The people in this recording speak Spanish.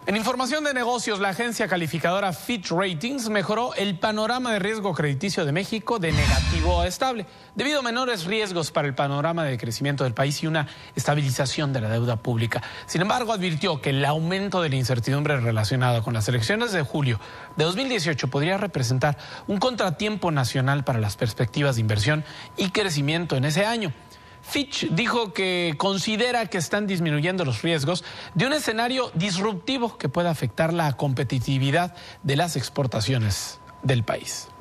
En información de negocios, la agencia calificadora Fitch Ratings mejoró el panorama de riesgo crediticio de México de negativo a estable, debido a menores riesgos para el panorama de crecimiento del país y una estabilización de la deuda pública. Sin embargo, advirtió que el aumento de la incertidumbre relacionada con las elecciones de julio de 2018 podría representar un contratiempo nacional para las perspectivas de inversión y crecimiento en ese año. Fitch dijo que considera que están disminuyendo los riesgos de un escenario disruptivo que pueda afectar la competitividad de las exportaciones del país.